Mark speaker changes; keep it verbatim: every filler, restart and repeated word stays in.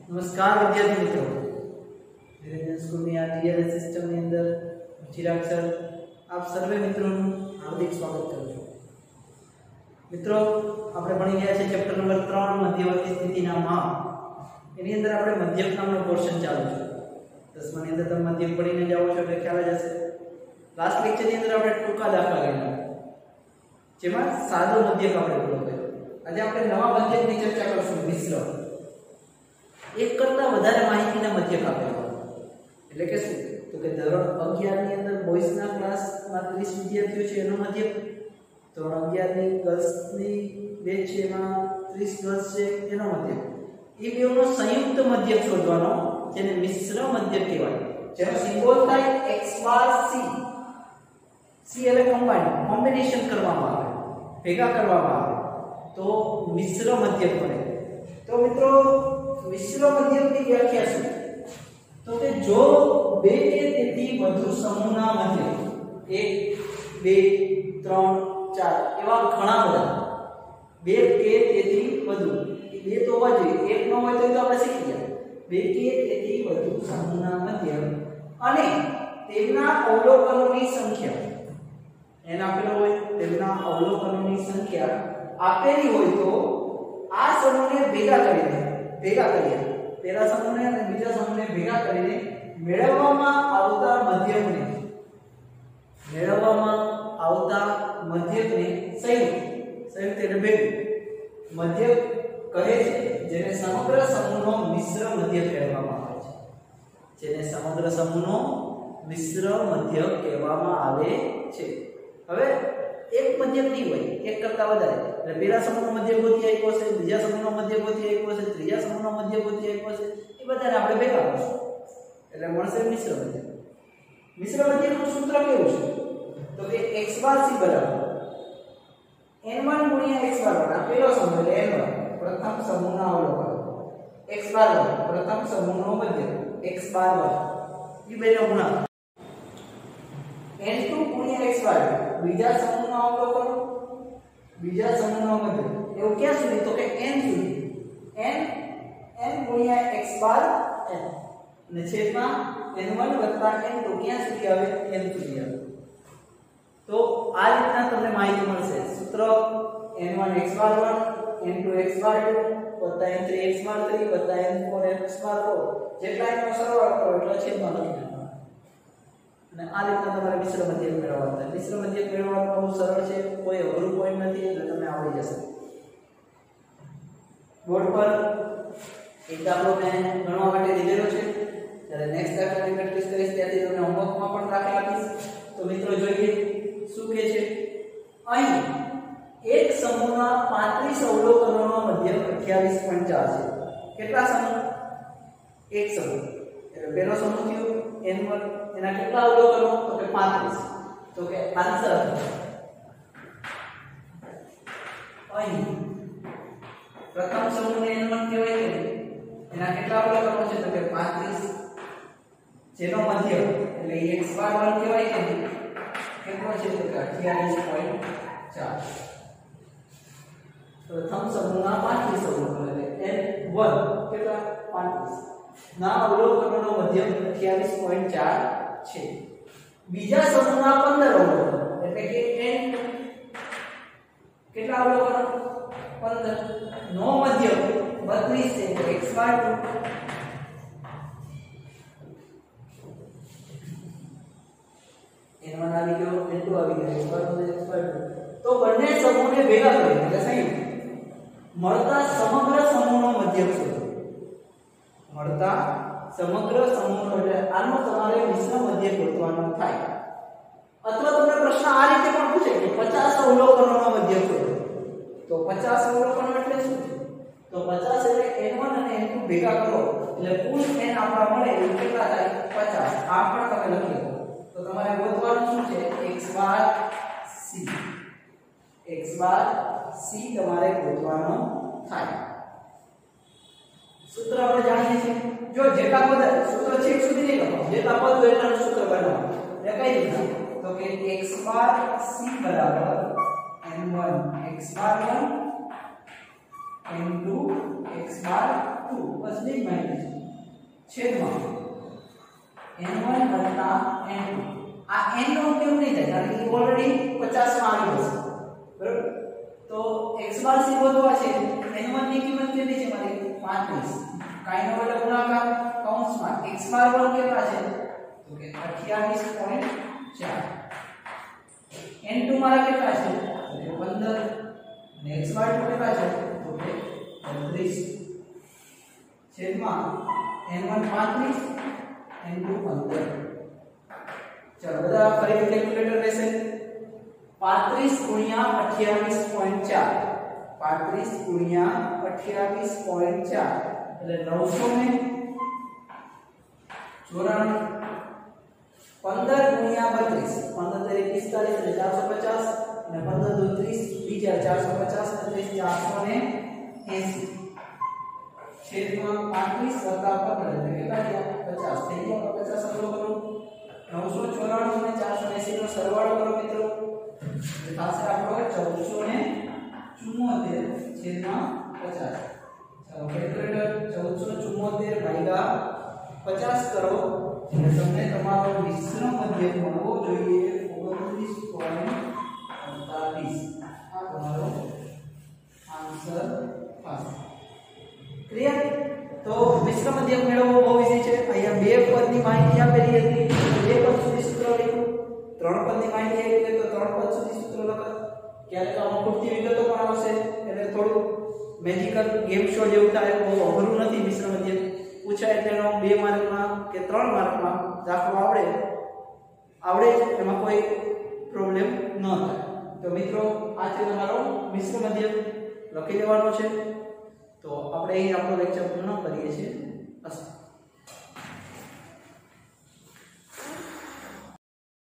Speaker 1: नमस्कार विद्यार्थी मित्रों, निरंजन स्कूल में आ टीआरएस सिस्टम ની અંદર ચિરાગ સર આપ સર્વે મિત્રોનું હાર્દિક સ્વાગત કરું છું। મિત્રો આપણે ભણી ગયા છે ચેપ્ટર નંબર ત્રણ મધ્યવર્તી સ્થિતિના માપ। એની અંદર આપણે મધ્યક નામનો પોર્શન ચાલુ છે। દસમા ની અંદર તમે મધ્યક પઢીને જાઓ છો એટલે ખ્યાલ જ હશે। લાસ્ટ લેક્ચર ની અંદર આપણે ટૂંકા દાખલા ગણ્યા, જેમાં સાદો મધ્યક આપણે પૂરો કર્યો। આજે આપણે નવા મધ્યકની ચર્ચા કરશું, મિશ્ર। એક કરતા વધારે માહિતીના મધ્યક આપેલા, એટલે કે શું તો કે ધોરણ અગિયાર ની અંદર બોયઝના ક્લાસમાં ત્રીસ વિદ્યાર્થીઓ છે એનો મધ્યક, ધોરણ અગિયાર ની ગર્લ્સની બેચ છે એમાં ત્રીસ ગર્લ્સ છે એનો મધ્યક, એ બેનો સંયુક્ત મધ્યક શોધવાનો, જેને મિશ્ર મધ્યક કહેવાય, જેનો સિમ્બોલ થાય x બાર c। c એટલે કમ્બાઈન, કોમ્બિનેશન કરવામાં આવે, ભેગા કરવામાં આવે તો મિશ્ર મધ્યક બને। તો મિત્રો મિશ્ર મધ્યકની વ્યાખ્યા શું? તો કે જો બે કે તેથી વધુ સમૂહના મધ્યક, એક બે ત્રણ ચાર એવા ઘણા બધા, બે કે તેથી વધુ, બે તો હોવા જોઈએ, એક ન હોય તો આપણે શીખી ગયા, બે કે તેથી વધુ સમૂહના મધ્યક અને તેમના અવલોકનોની સંખ્યા, એના આપેલો હોય તેમના અવલોકનોની સંખ્યા આપેલી હોય તો આ સમૂહને ભેગા કરીને ભેગા કરીએ પહેલા સમૂહને અને બીજા સમૂહને ભેગા કરીને મેળવવામાં આવતા મધ્યકને મેળવવામાં આવતા મધ્યકને સંયુક્ત સંયુક્ત એટલે ભેગું મધ્યક કહે છે, જેને સમગ્ર સમૂહનો મિશ્ર મધ્યક કહેવામાં આવે છે, જેને સમગ્ર સમૂહનો મિશ્ર મધ્યક કહેવામાં આવે છે। હવે એક મધ્યક નહીં હોય, એક કરતા વધારે, એટલે પહેલા સમૂહનો મધ્યક ગોતી આપ્યો છે, બીજા સમૂહનો મધ્યક ગોતી આપ્યો છે, ત્રીજા સમૂહનો મધ્યક ગોતી આપ્યો છે, એ બધાને આપણે ભેગા કરશું એટલે મળશે મિશ્ર મધ્યક। મિશ્ર મધ્યકનું સૂત્ર કેવું છે? તો કે x બાર c બરાબર n one ગુણ્યા x બાર one, આ પહેલો સમૂહ એટલે n one પ્રથમ સમૂહના અવલોકન, x બાર one પ્રથમ સમૂહનો મધ્યક, x બાર one એ બેનો ગુણાકાર, n two ગુણ્યા x બાર બીજા સમૂહના અવલોકન, બીજા સમૂહનો મધ્યક, એવું ક્યાં સુધી? તો કે n સુધી, n n ગુણ્યા x બાર n અને છેદમાં n one વત્તા n two ક્યાં સુધી આવે? n સુધી આવે। તો આ રીતના તમને માહિતી મળશે। સૂત્ર n one x bar one, n two x બાર two વત્તા n three x બાર three વત્તા n four x બાર four, જેટલા એનો સરવાળો કરો એટલો છેદમાં લખી નાખવાનો અને આ રીતના તમારે મિશ્ર મધ્યક મેળવવાનું થાય। મિશ્ર મધ્યક મેળવવાનું બહુ સરળ છે, કોઈ અઘરું પોઈન્ટ નથી, એટલે તમને આવડી જશે। બોર્ડ પર એક દાખલો મેં ગણવા માટે લીધેલો છે, ત્યારે નેક્સ્ટ દાખલાની પ્રેક્ટિસ કરીશ ત્યાંથી તમને હોમવર્કમાં પણ દાખલા આપીશ। તો મિત્રો જોઈએ શું કહે છે અહીં। એક સમૂહના પાંત્રીસ અવલોકનોનો મધ્યક અઠ્યાવીસ પોઈન્ટ ચાર છે। કેટલા સમૂહ? એક સમૂહ એટલે પહેલો સમૂહ થયો n one, એના કેટલા અવલોકનો? તો કે પાંત્રીસ। તો કે આન્સર અહીં પ્રથમ સમૂહને n one કહેવાય કે એના કેટલા અવલોકનો છે? તો કે પાંત્રીસ, જેનો મધ્યક એટલે x બાર one કહેવાય કે કેટલો છે? તો કે અઠ્યાવીસ પોઈન્ટ ચાર। પ્રથમ સમૂહના પાંત્રીસ અવલોકનો એટલે n one કેટલા? પાંત્રીસ ના અવલોકનોનો મધ્યક અઠ્યાવીસ પોઈન્ટ ચાર છે। બીજા સમૂહના પંદર અવલોકનો એટલે કે n કેટલા અવલોકનો? પંદર નો મધ્યક બત્રીસ છે એટલે x બાર two n one આવી ગયો, n two આવી ગયો, x બાર two x બાર two, તો બંને સમૂહને ભેગા કરીએ એટલે સંયુક્ત મળતા સમગ્ર સમૂહનો મધ્યક શોધો। મળતા સમગ્ર સમૂહનો એટલે આનો તમારે મિશ્ર મધ્યક ગોતવાનો થાય। અથવા તમને પ્રશ્ન આ રીતે પણ પૂછે કે પચાસ અવલોકનોનો મધ્યક શોધો, તો પચાસ અવલોકનો એટલે શું? તો પચાસ એટલે n one અને n two ભેગા કરો એટલે કુલ n આપણા મળે એ કેટલા થાય? પચાસ। આ પણ તમે લખી લો। તો તમારે ગોતવાનું શું છે? x bar c, x bar c તમારે ગોતવાનો થાય। સૂત્ર આપણે જાણીએ છીએ, જો જેટલા પદ સૂત્ર છેક સુધી નહીં લખો, જેટલા પદ હોય એટલાનું સૂત્ર બનાવો એટલે કઈ રીતના? તો કે x બાર c બરાબર n one x bar one n two x bar two બસ બે માહિતી છે છેદમાં n one વત્તા n two આ n નો ઉપયોગ નહીં થાય કારણ કે ઓલરેડી પચાસ માં આવી જશે બરાબર તો x બાર શોધવા છે n one ની કિંમત કેટલી છે મારી પાંત્રીસ કાઈનો વડે ગુણાકાર કૌંસમાં x બાર વર્ગ કેટલા છે તો કે અઠ્યાવીસ પોઈન્ટ ચાર n two મારા કેટલા છે તો કે પંદર અને x બાર કેટલા છે તો કે બત્રીસ છેદમાં n one પાંત્રીસ n two પંદર ચલો બધા ફરીથી કેલ્ક્યુલેટર લેશે પાંત્રીસ ગુણ્યા અઠ્યાવીસ પોઈન્ટ ચાર પાંત્રીસ ગુણ્યા અઠ્યાવીસ પોઈન્ટ ચાર એટલે નવસો ને ચોરાણું પંદર ગુણ્યા બત્રીસ પંદર તરી પિસ્તાલીસ એટલે ચારસો પચાસ અને પંદર દુ ત્રીસ બીજા ચારસો પચાસ એટલે ચારસો ને એંસી છેદમાં પાંત્રીસ વત્તા પંદર એટલે કેટલા થયા પચાસ થઈ ગયા પચાસ અગલો કરો નવસો ચોરાણું અને ચારસો એંસી નો સરવાળો કરો મિત્રો એટલે થશે આપણો ચૌદસો ને ચુમ્મોતેર છેદમાં પચાસ ચાલો કેલ્ક્યુલેટર ચૌદસો ચુમ્મોતેર ભાગ્યા પચાસ કરો એટલે તમને તમારો મિશ્ર મધ્યક મળવો જોઈએ ઓગણત્રીસ પોઈન્ટ અડતાલીસ આ તમારો આન્સર થશે ક્લિયર તો મિશ્ર મધ્યક મેળવવો બહુ ઈઝી છે અહીંયા બે પદની માહિતી આપેલી હતી બે પદ સુધી સૂત્ર લખ્યું ત્રણ પદની માહિતી આપી હોય તો ત્રણ પદ સુધી સૂત્ર લખાય ક્યારેક આમાં પૂરતી વિગતો પણ આવશે એટલે થોડું મેજિકલ ગેમ શો જેવું થાય બહુ અઘરું નથી મિશ્ર મધ્યક પૂછાય એટલે એનો બે માર્કમાં કે ત્રણ માર્કમાં દાખલો આવડે આવડે એમાં કોઈ પ્રોબ્લેમ ન થાય તો મિત્રો આ છે તમારો મિશ્ર મધ્યક લખી લેવાનો છે તો આપણે અહીં આપણો લેક્ચર પૂર્ણ કરીએ છીએ અસ્તુ